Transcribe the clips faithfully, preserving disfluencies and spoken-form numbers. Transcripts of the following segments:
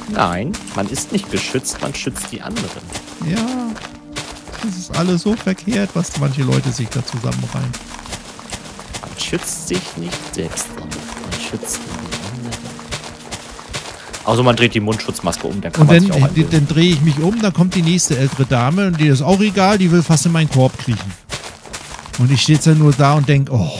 Nein, man ist nicht geschützt, man schützt die anderen. Ja, das ist alles so verkehrt, was manche Leute sich da zusammenreimen. Man schützt sich nicht selbst, sondern man schützt die anderen. Also man dreht die Mundschutzmaske um, dann kann und man dann, sich auch dann, dann drehe ich mich um, dann kommt die nächste ältere Dame und die ist auch egal, die will fast in meinen Korb kriechen. Und ich stehe jetzt dann nur da und denke, oh.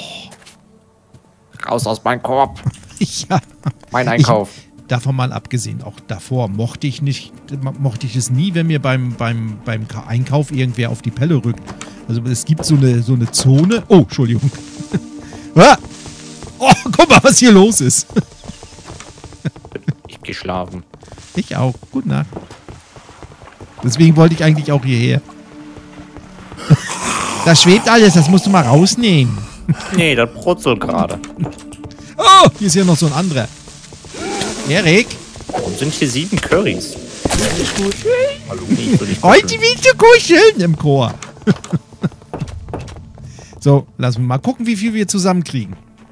Raus aus meinem Korb. Ja. Mein Einkauf. Ich, davon mal abgesehen, auch davor mochte ich nicht, mochte ich es nie, wenn mir beim, beim, beim Einkauf irgendwer auf die Pelle rückt. Also es gibt so eine, so eine Zone. Oh, Entschuldigung. Ah! Oh, guck mal, was hier los ist. Ich geh schlafen. Ich auch. Gute Nacht. Deswegen wollte ich eigentlich auch hierher. Das schwebt alles, das musst du mal rausnehmen. Nee, das brutzelt gerade. Oh, hier ist ja noch so ein anderer. Erik? Warum sind hier sieben Currys? Hallo, nee, ich will nicht Heute willst du kuscheln im Chor. So, lassen wir mal gucken, wie viel wir zusammenkriegen.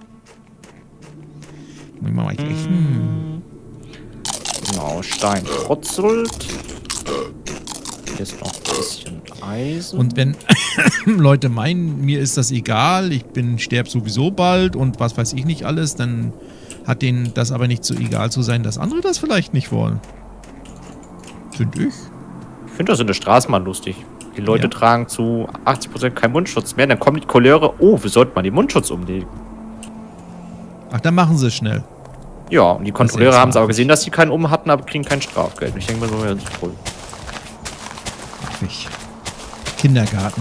Mal hm. Genau, Stein brutzelt. Hier ist noch ein bisschen Eisen. Und wenn Leute meinen, mir ist das egal, ich bin sterb sowieso bald und was weiß ich nicht alles, dann hat denen das aber nicht so egal zu sein, dass andere das vielleicht nicht wollen. Finde ich. Ich finde das in der Straßenbahn lustig. Die Leute Ja. tragen zu achtzig Prozent keinen Mundschutz mehr. Dann kommen die Couleur, oh, wir sollten mal den Mundschutz umlegen. Ach, dann machen sie es schnell. Ja, und die Das Kontrolleure ist haben es smart. aber gesehen, dass sie keinen um hatten, aber kriegen kein Strafgeld. Und ich denke mir so, ja, das ist cool. Ach, ich. Kindergarten.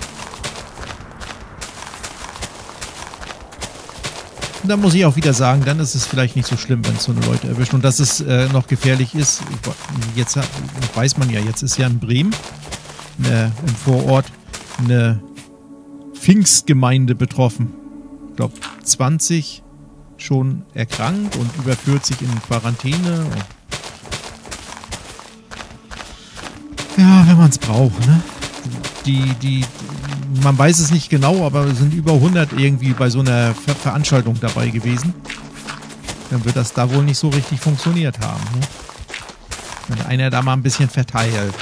Und dann muss ich auch wieder sagen, dann ist es vielleicht nicht so schlimm, wenn es so eine Leute erwischt. Und dass es äh, noch gefährlich ist, jetzt hat, weiß man ja, jetzt ist ja in Bremen eine, im Vorort eine Pfingstgemeinde betroffen. Ich glaube, zwanzig schon erkrankt und über vierzig in Quarantäne. Ja, wenn man es braucht, ne? Die, die, man weiß es nicht genau, aber es sind über hundert irgendwie bei so einer Ver Veranstaltung dabei gewesen. Dann wird das da wohl nicht so richtig funktioniert haben, ne? Wenn einer da mal ein bisschen verteilt.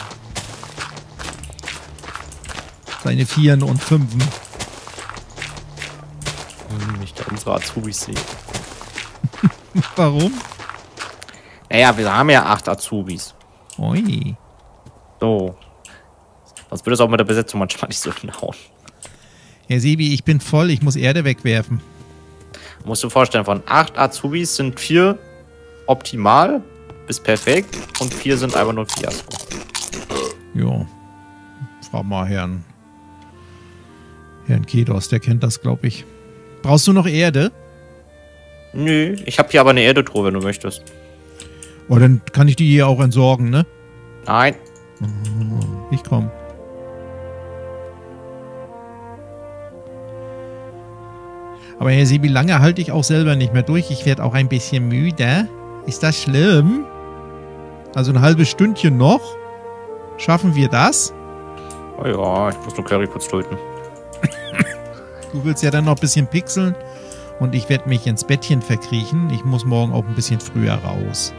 Seine Vieren und Fünfen. Hm, nicht unsere Azubis sehen. Warum? Naja, wir haben ja acht Azubis. Ui. So. Sonst würde es auch mit der Besetzung manchmal nicht so hinhauen. Herr Sebi, ich bin voll, ich muss Erde wegwerfen. Musst du dir vorstellen, von acht Azubis sind vier optimal bis perfekt und vier sind einfach nur Fiasko. Jo. Frag mal Herrn Herrn Kedos, der kennt das, glaube ich. Brauchst du noch Erde? Nö, ich habe hier aber eine Erdetruhe, wenn du möchtest. Oh, dann kann ich die hier auch entsorgen, ne? Nein. Ich komm. Aber Herr Sebi, lange halte ich auch selber nicht mehr durch. Ich werde auch ein bisschen müde. Ist das schlimm? Also ein halbes Stündchen noch? Schaffen wir das? Oh ja, ich muss nur Curryputz töten. Du willst ja dann noch ein bisschen pixeln. Und ich werde mich ins Bettchen verkriechen. Ich muss morgen auch ein bisschen früher raus.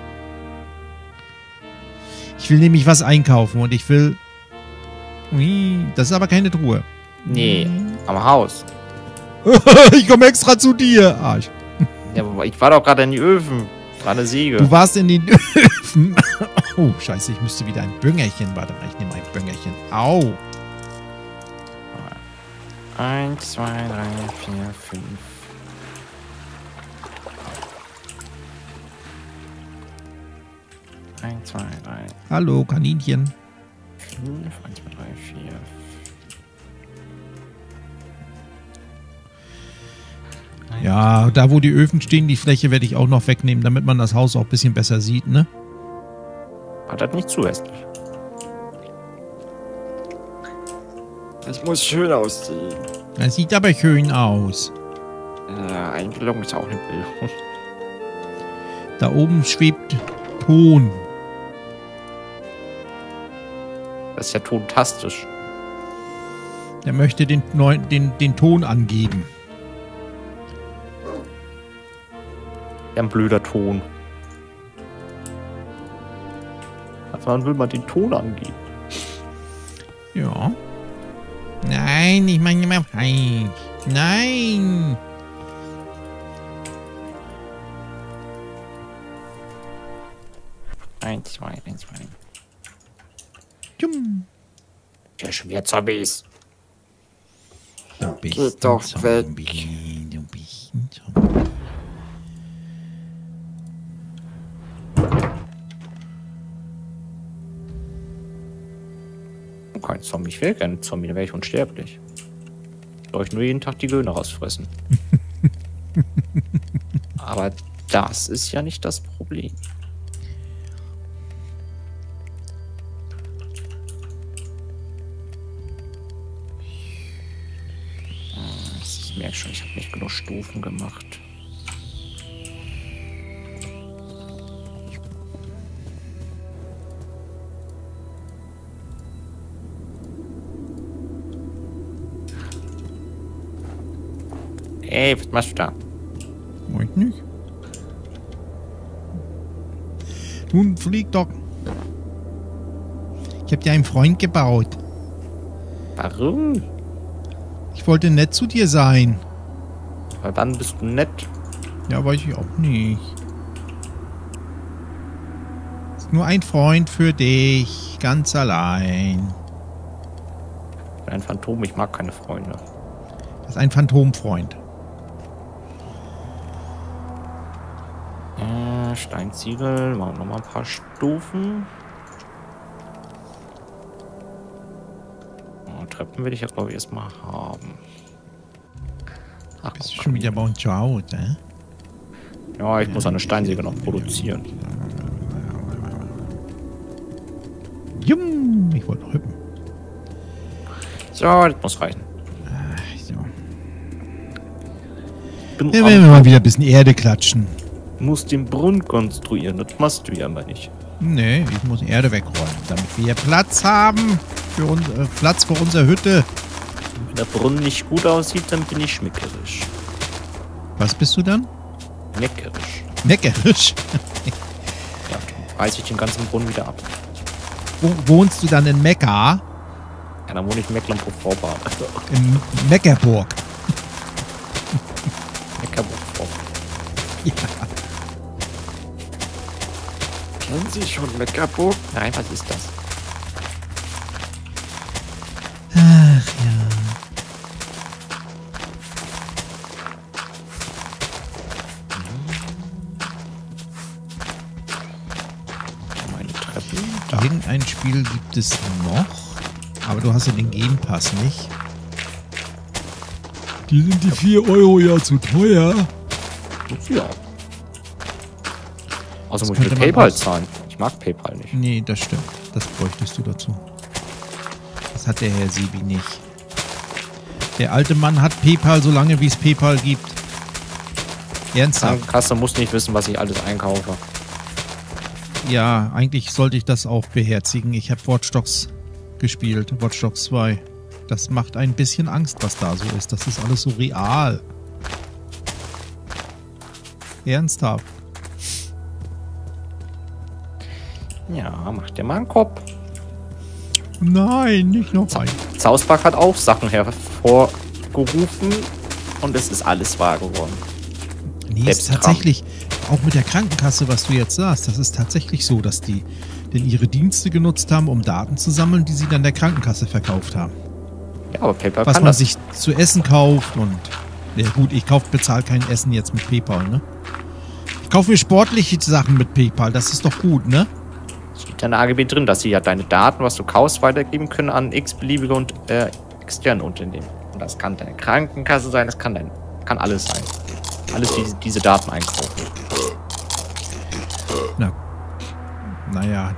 Ich will nämlich was einkaufen und ich will... Ui, das ist aber keine Truhe. Nee, am Haus. Ich komme extra zu dir, Arsch. Ja, aber ich war doch gerade in die Öfen. Das war eine Säge. Du warst in den Öfen. Oh, scheiße, ich müsste wieder ein Böngerchen. Warte mal, ich nehme ein Böngerchen. Au. Eins, zwei, drei, vier, fünf. Eins, zwei, drei, Hallo, Kaninchen. fünf. Eins, zwei, drei, vier. Ja, da wo die Öfen stehen, die Fläche werde ich auch noch wegnehmen, damit man das Haus auch ein bisschen besser sieht, ne? Hat das nicht zu hässlich. Das muss schön aussehen. Das sieht aber schön aus. Ja, Einbildung ist auch eine Bildung. Da oben schwebt Ton. Das ist ja tontastisch. Der möchte den, neuen, den, den Ton angeben. Ja, ein blöder Ton. Wann will man den Ton angeben? Ja. Nein, ich meine immer falsch. Nein. Eins, zwei, eins, zwei. Tschum. Ja, schon wieder Zombies. Du bist Geht doch ein weg. Zombie. Du bist ein Zombie. Kein Zombie, ich will gerne Zombie, dann wäre ich unsterblich. Soll ich nur jeden Tag die Göhne rausfressen. Aber das ist ja nicht das Problem. Ich merke schon, ich habe nicht genug Stufen gemacht. Ey, was machst du da? Weiß nicht. Nun flieg doch. Ich habe dir einen Freund gebaut. Warum? Ich wollte nett zu dir sein. Weil wann bist du nett? Ja, weiß ich auch nicht. Ist nur ein Freund für dich. Ganz allein. Ich bin ein Phantom, ich mag keine Freunde. Das ist ein Phantomfreund. Äh, Steinziegel, machen wir noch mal ein paar Stufen. Oh, Treppen will ich ja, glaube ich, erstmal haben. Ach, Bist du schon wieder bei uns zu Hause, ne? ja, ich muss eine Steinsäge noch produzieren. Jum, ich wollte noch hüppen. So, das muss reichen. Ach, so. Bin Ja, werden wir mal wieder ein bisschen Erde klatschen. muss den Brunnen konstruieren, das machst du ja aber nicht. Nee, ich muss Erde wegräumen, damit wir hier Platz haben. Für uns, äh, Platz für unsere Hütte. Wenn der Brunnen nicht gut aussieht, dann bin ich schmeckerisch. Was bist du dann? Meckerisch. Meckerisch. Ja, dann reiß ich den ganzen Brunnen wieder ab. Wo wohnst du dann in Mekka? Ja, dann wohne ich in Mecklenburg-Vorpommern. In Meckerburg. Mecklenburg-Vorpommern. Ja. Kennen Sie schon Mecklenburg? Nein, was ist das? Ach ja. Meine Treppen. Da. Irgendein Spiel gibt es noch. Aber du hast ja den Game-Pass nicht. Die sind die vier Euro ja zu teuer. Ja. Außer Das muss ich mit könnte man PayPal auch- zahlen. Ich mag PayPal nicht. Nee, das stimmt. Das bräuchtest du dazu. Das hat der Herr Sebi nicht. Der alte Mann hat PayPal so lange, wie es PayPal gibt. Ernsthaft? Kasse muss nicht wissen, was ich alles einkaufe. Ja, eigentlich sollte ich das auch beherzigen. Ich habe Watch Dogs gespielt, Watch Dogs zwei. Das macht ein bisschen Angst, was da so ist. Das ist alles so real. Ernsthaft. Ja, macht dir mal einen Kopf. Nein, nicht noch ein. South Park hat auch Sachen hervorgerufen und es ist alles wahr geworden. Nee, ist Selbstkram. tatsächlich, auch mit der Krankenkasse, was du jetzt sagst, das ist tatsächlich so, dass die denn ihre Dienste genutzt haben, um Daten zu sammeln, die sie dann der Krankenkasse verkauft haben. Ja, aber PayPal Was kann man das. sich zu essen kauft und... Ja gut, ich kauf, bezahle kein Essen jetzt mit PayPal, ne? Ich kaufe mir sportliche Sachen mit PayPal, das ist doch gut, ne? Steht ja in der A G B drin, dass sie ja deine Daten, was du kaufst, weitergeben können an x-beliebige und äh, externe Unternehmen. Und das kann deine Krankenkasse sein, das kann dein, kann alles sein. Alles, die diese Daten einkaufen. Na, naja,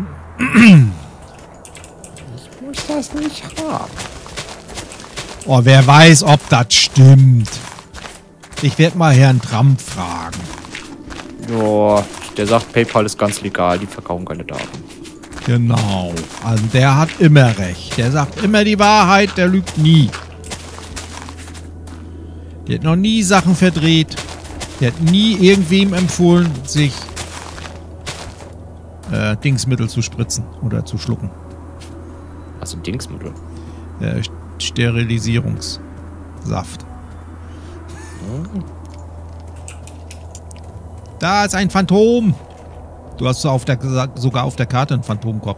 Ich muss das nicht haben. oh, wer weiß, ob das stimmt. Ich werde mal Herrn Trump fragen. Ja, der sagt, PayPal ist ganz legal, die verkaufen keine Daten. Genau, also der hat immer recht. Der sagt immer die Wahrheit, der lügt nie. Der hat noch nie Sachen verdreht. Der hat nie irgendwem empfohlen, sich äh, Dingsmittel zu spritzen oder zu schlucken. Also Dingsmittel. Äh, Sterilisierungssaft. Hm. Da ist ein Phantom. Du hast so auf der, sogar auf der Karte einen Phantomkopf.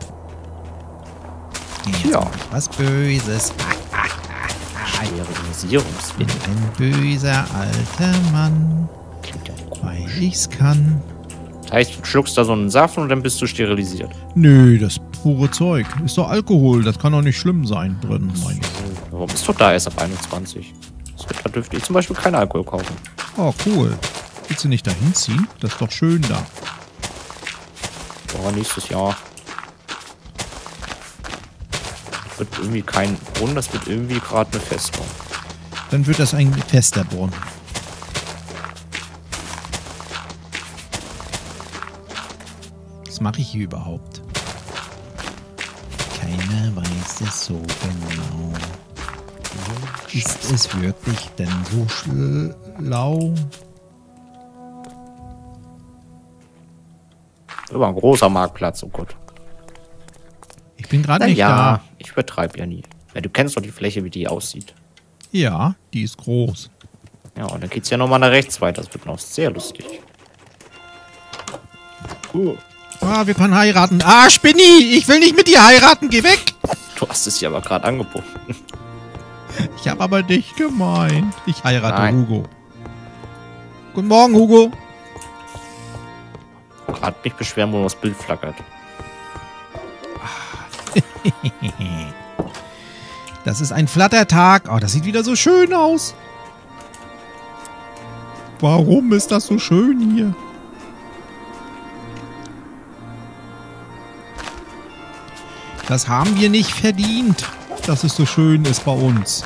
Ja. Was Böses. Sterilisierungsmittel. Bin ein böser alter Mann, Klingt ja weil komisch. ich's kann. Das heißt, du schluckst da so einen Saft und dann bist du sterilisiert. Nö, das pure Zeug. Ist doch Alkohol. Das kann doch nicht schlimm sein drin, meine ich. Warum ist doch da erst ab einundzwanzig? Da dürfte ich zum Beispiel keinen Alkohol kaufen. Oh, cool. Willst du nicht dahin ziehen? Das ist doch schön da. Boah, nächstes Jahr. Wird irgendwie kein Brunnen, das wird irgendwie gerade eine Festung. Dann wird das ein fester Brunnen. Was mache ich hier überhaupt? Keiner weiß es so genau. Ist es wirklich denn so schlau? Über ein großer Marktplatz, oh Gott. Ich bin gerade Na nicht ja, da. ich übertreibe ja nie. Ja, du kennst doch die Fläche, wie die aussieht. Ja, die ist groß. Ja, und dann geht's ja nochmal nach rechts weiter. Das wird noch sehr lustig. Uh, Ah, wir können heiraten. Ah, Spinni! Ich will nicht mit dir heiraten. Geh weg! du hast es ja aber gerade angeboten. Ich habe aber dich gemeint. Ich heirate Nein. Hugo. Guten Morgen, Hugo. Gerade nicht beschweren, wo das Bild flackert. Das ist ein Flattertag. Oh, das sieht wieder so schön aus. Warum ist das so schön hier? Das haben wir nicht verdient, dass es so schön ist bei uns.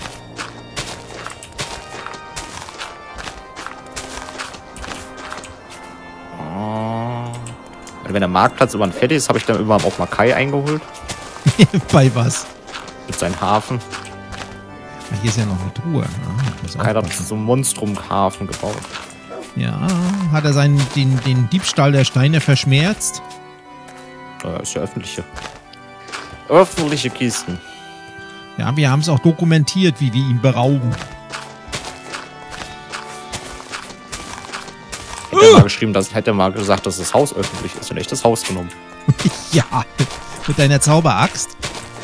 Oh. Und wenn der Marktplatz irgendwann fertig ist, habe ich dann irgendwann auch mal Kai eingeholt. Bei was? Mit seinem Hafen. Ah, hier ist ja noch eine Truhe. Ah, ich muss Kai hat aufpassen. so einen Monstrum-Hafen gebaut. Ja, hat er seinen, den, den Diebstahl der Steine verschmerzt? Äh, ist ja öffentliche. Öffentliche Kisten. Ja, wir haben es auch dokumentiert, wie wir ihn berauben. Hätte er mal geschrieben, dass, hätte er mal gesagt, dass das Haus öffentlich ist und echt das Haus genommen. Ja, mit deiner Zauberaxt.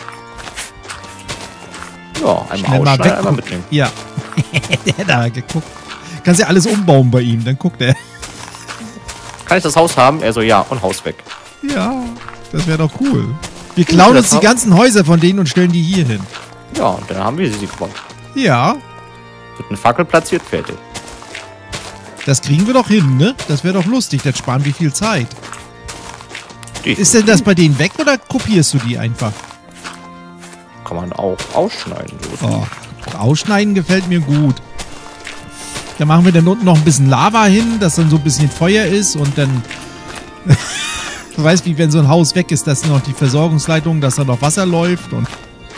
Ja, einmal Schnell mal ausschneiden, weg. einmal mitnehmen. Ja, der hat da geguckt. Kannst ja alles umbauen bei ihm, dann guckt er. Kann ich das Haus haben? Er so, ja, und Haus weg. Ja, das wäre doch cool. Wir klauen das uns die Haus- ganzen Häuser von denen und stellen die hier hin. Ja, und dann haben wir sie gebaut. Ja, Wird eine Fackel platziert, fertig. das kriegen wir doch hin, ne? Das wäre doch lustig, das sparen wir viel Zeit. Die Ist denn das bei denen weg oder kopierst du die einfach? kann man auch ausschneiden. So. Oh, ausschneiden gefällt mir gut. Da machen wir dann unten noch ein bisschen Lava hin, dass dann so ein bisschen Feuer ist und dann... Du weißt, wie wenn so ein Haus weg ist, dass noch die Versorgungsleitung, dass da noch Wasser läuft und...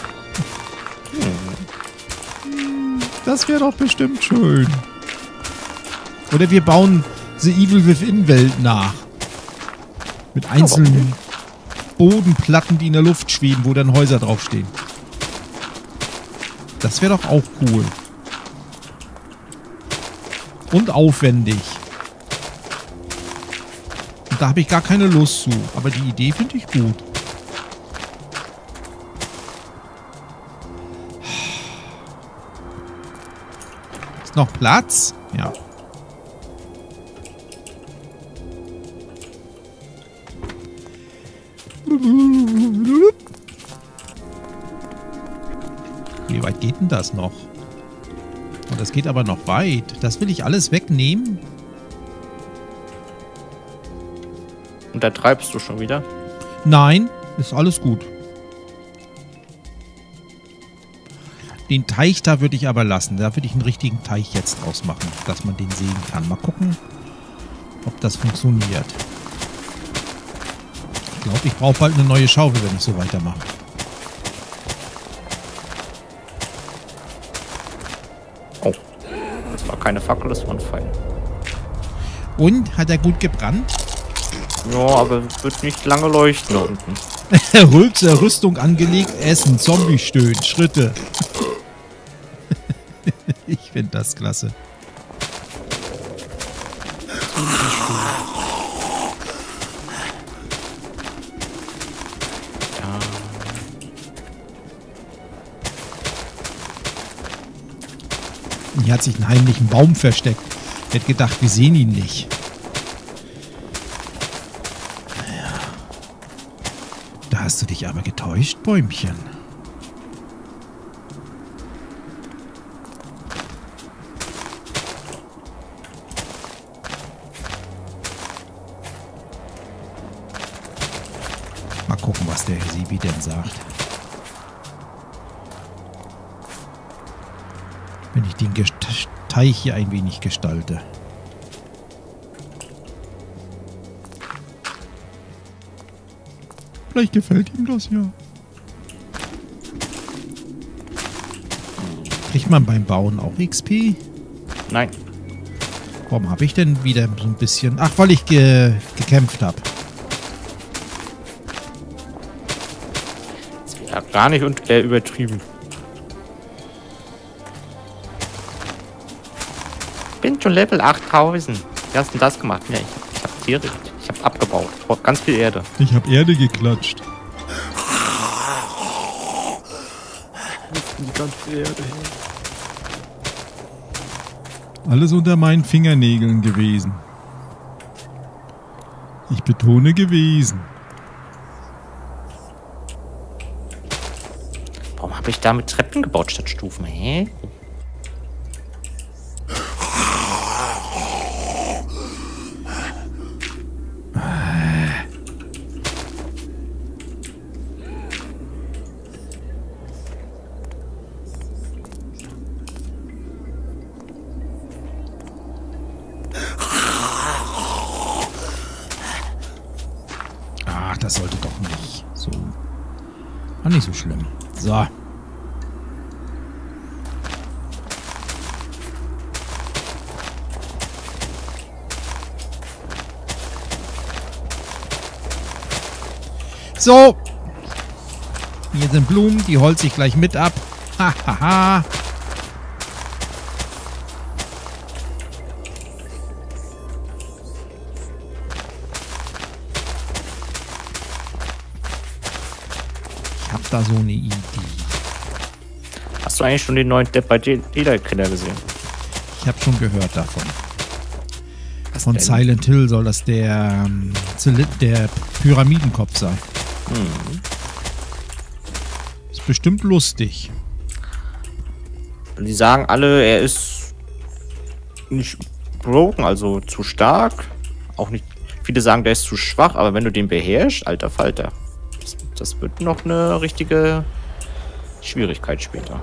Das wäre doch bestimmt schön. Oder wir bauen The Evil Within Welt nach. Mit einzelnen Bodenplatten, die in der Luft schweben, wo dann Häuser draufstehen. Das wäre doch auch cool. Und aufwendig. Und da habe ich gar keine Lust zu. Aber die Idee finde ich gut. Ist noch Platz? Ja. Wie weit geht denn das noch? Oh, das geht aber noch weit. Das will ich alles wegnehmen. Und da treibst du schon wieder. Nein, ist alles gut. Den Teich da würde ich aber lassen. Da würde ich einen richtigen Teich jetzt draus machen, dass man den sehen kann. Mal gucken, ob das funktioniert. Ich glaube, ich brauche bald eine neue Schaufel, wenn ich so weitermache. Oh, das war keine Fackel, das war ein Pfeil. Und? Hat er gut gebrannt? Ja, aber es wird nicht lange leuchten da unten. Rülpser Rüstung angelegt, Essen, Zombie-Stöhn, Schritte. Ich finde das klasse. Ja. Hier hat sich einen heimlichen Baum versteckt. Ich hätte gedacht, wir sehen ihn nicht. Ja. Da hast du dich aber getäuscht, Bäumchen. Mal gucken, was der Sibi denn sagt. Wenn ich den Gest- Teich hier ein wenig gestalte. Vielleicht gefällt ihm das ja. Kriegt man beim Bauen auch X P? Nein. Warum habe ich denn wieder so ein bisschen... Ach, weil ich ge gekämpft habe. Ja, gar nicht und äh, übertrieben. Bin schon Level achttausend. Wie hast du denn das gemacht? Ja, ich, ich hab Tiere, ich hab abgebaut. Ich brauch ganz viel Erde. Ich habe Erde geklatscht. Die ganze Erde. Alles unter meinen Fingernägeln gewesen. Ich betone gewesen. Warum habe ich da mit Treppen gebaut statt Stufen? Hä? Ach, das sollte doch nicht so... War nicht so schlimm. So. So. Hier sind Blumen, die holze ich gleich mit ab. Hahaha. Ich hab da so eine Idee. Hast du eigentlich schon den neuen Dead by Daylight Killer gesehen? Ich habe schon gehört davon. Was Von denn? Silent Hill soll das der, ähm, Zyli- der Pyramidenkopf sein. Hm. Ist bestimmt lustig. Und die sagen alle, er ist nicht broken, also zu stark. Auch nicht. Viele sagen, der ist zu schwach, aber wenn du den beherrschst, alter Falter, das, das wird noch eine richtige Schwierigkeit später.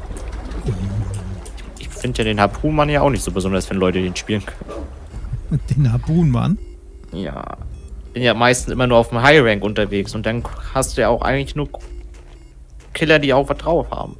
Ich finde ja den Harpunmann ja auch nicht so besonders, wenn Leute den spielen können. Den Harpunmann? Ja. Bin ja meistens immer nur auf dem High Rank unterwegs und dann hast du ja auch eigentlich nur Killer, die auch was drauf haben.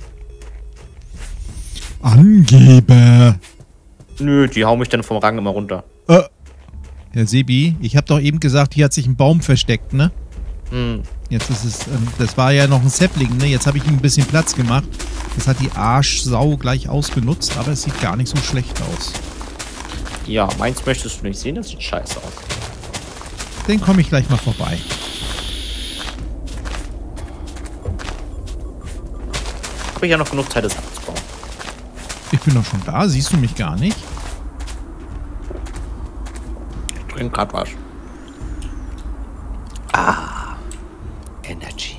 Angeber. Nö, die hauen mich dann vom Rang immer runter. Äh. Herr Sebi, ich habe doch eben gesagt, hier hat sich ein Baum versteckt, ne? Hm. Jetzt ist es, ähm, das war ja noch ein Sapling, ne? Jetzt habe ich ihm ein bisschen Platz gemacht. Das hat die Arschsau gleich ausgenutzt, aber es sieht gar nicht so schlecht aus. Ja, meins möchtest du nicht sehen, das sieht scheiße aus. Dann komme ich gleich mal vorbei. Habe ich ja noch genug Zeit, das abzubauen. Ich bin doch schon da, siehst du mich gar nicht? Ich trinke grad was. Ah. Energy.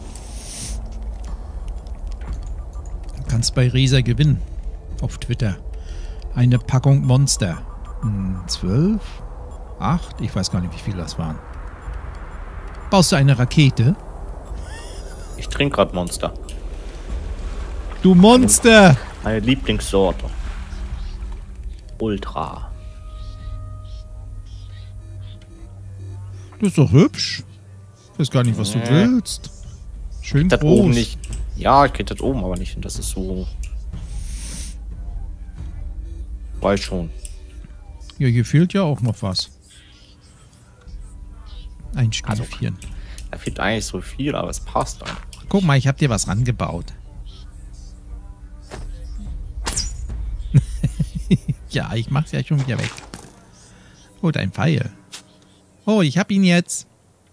Du kannst bei Resa gewinnen. Auf Twitter. Eine Packung Monster. Hm, zwölf? Acht? Ich weiß gar nicht, wie viele das waren. Baust du eine Rakete? Ich trinke gerade Monster. Du Monster! Meine Lieblingssorte. Ultra. Das ist doch hübsch. Ich weiß gar nicht, was Nee. du willst. Schön Das groß. oben nicht. Ja, ich krieg das oben, aber nicht. Und das ist so. Weiß schon. Ja, hier fehlt ja auch noch was. Ein Stiefchen. Also, da fehlt eigentlich so viel, aber es passt einfach. Guck mal, ich habe dir was rangebaut. Ja, ich mach's ja schon wieder weg. Oh, dein Pfeil. Oh, ich hab ihn jetzt.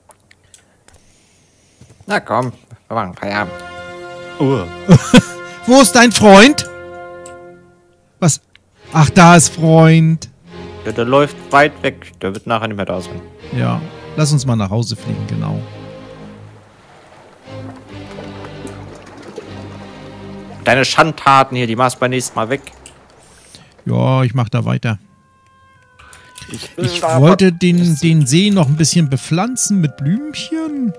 Na komm, wir machen Feierabend. Uh. Wo ist dein Freund? Was? Ach, da ist Freund. Ja, der läuft weit weg. Der wird nachher nicht mehr da sein. Ja, lass uns mal nach Hause fliegen, genau. Deine Schandtaten hier, die machst du beim nächsten Mal weg. Ja, ich mach da weiter. Ich, Ich wollte den, den See noch ein bisschen bepflanzen mit Blümchen.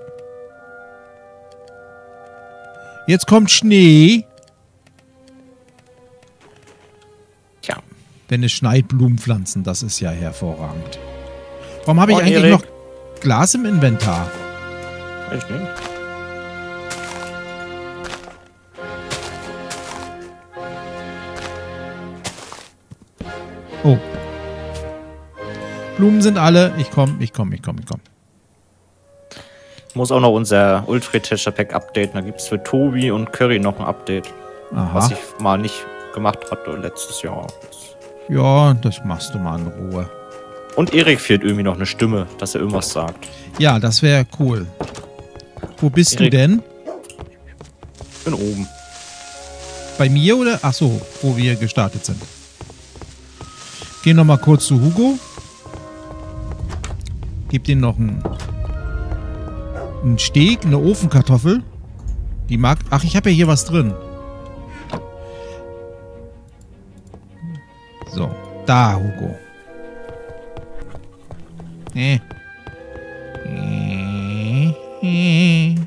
Jetzt kommt Schnee. Tja. Wenn es schneit, Blumen pflanzen, das ist ja hervorragend. Warum habe ich Oh, eigentlich Erik. noch Glas im Inventar? Weiß ich nicht. Oh. Blumen sind alle. Ich komm, ich komm, ich komm, ich komm. Ich muss auch noch unser Ultra Pack updaten. Da gibt es für Tobi und Curry noch ein Update. Aha. Was ich mal nicht gemacht hatte letztes Jahr. Ja, das machst du mal in Ruhe. Und Erik fehlt irgendwie noch eine Stimme, dass er irgendwas sagt. Ja, das wäre cool. Wo bist Erik. du denn? Ich bin oben. Bei mir oder? Ach so, wo wir gestartet sind. Geh noch mal kurz zu Hugo. Gib dem noch einen, einen Steak, eine Ofenkartoffel. Die mag... Ach, ich habe ja hier was drin. So, da, Hugo. Äh. Äh. Äh.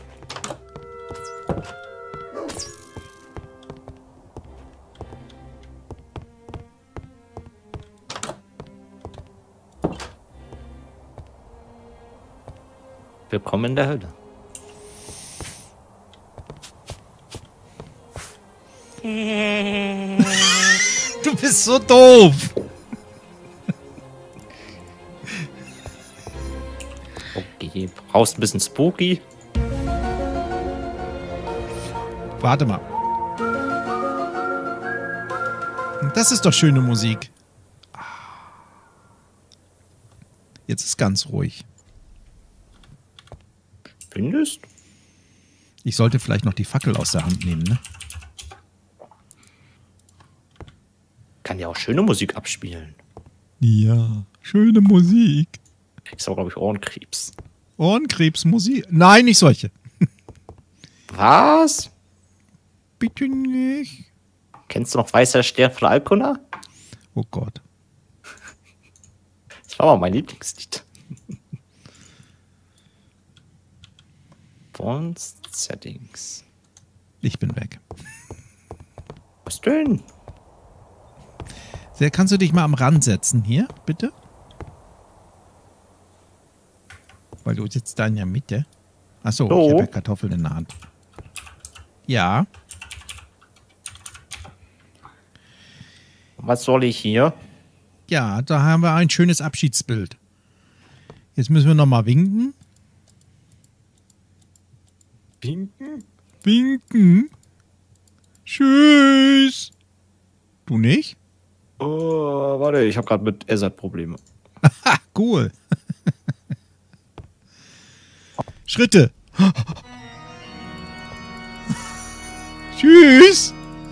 Willkommen in der Hölle. Du bist so doof. Okay, brauchst ein bisschen spooky. Warte mal. Das ist doch schöne Musik. Jetzt ist ganz ruhig. Findest? Ich sollte vielleicht noch die Fackel aus der Hand nehmen, ne? Kann ja auch schöne Musik abspielen. Ja, schöne Musik. Ist aber, glaube ich, Ohrenkrebs. Ohrenkrebsmusik? Nein, nicht solche. Was? Bitte nicht. Kennst du noch Weißer Stern von Alkona? Oh Gott. Das war mal mein Lieblingslied. Bonds Settings. Ich bin weg. Was denn? Sehr, kannst du dich mal am Rand setzen hier, bitte? Weil du sitzt da in der Mitte. Achso, So. ich habe ja Kartoffeln in der Hand. Ja. Was soll ich hier? Ja, da haben wir ein schönes Abschiedsbild. Jetzt müssen wir nochmal winken. Winken? Winken. Tschüss. Du nicht? Oh, warte, ich habe gerade mit Ezzard Probleme. Ha, cool. Schritte. Tschüss.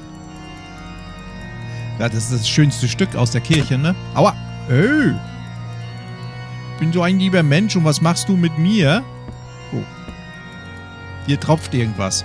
Ja, das ist das schönste Stück aus der Kirche, ne? Aua. Ey. Bin so ein lieber Mensch und was machst du mit mir? Oh. Hier tropft irgendwas.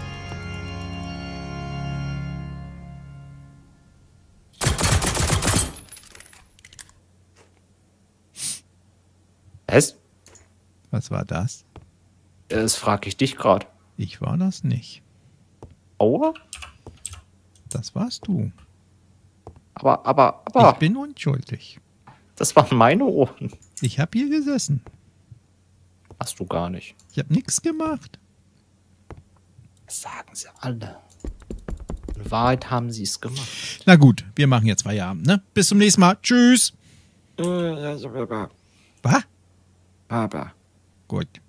Was? Was war das? Das frage ich dich gerade. Ich war das nicht. Aua? Das warst du. Aber, aber, aber. Ich bin unschuldig. Das waren meine Ohren. Ich habe hier gesessen. Hast du gar nicht. Ich habe nichts gemacht. Das sagen sie alle. In Wahrheit haben sie es gemacht. Na gut, wir machen jetzt Feierabend, ne? Bis zum nächsten Mal. Tschüss. Äh, Was? Papa. Gut.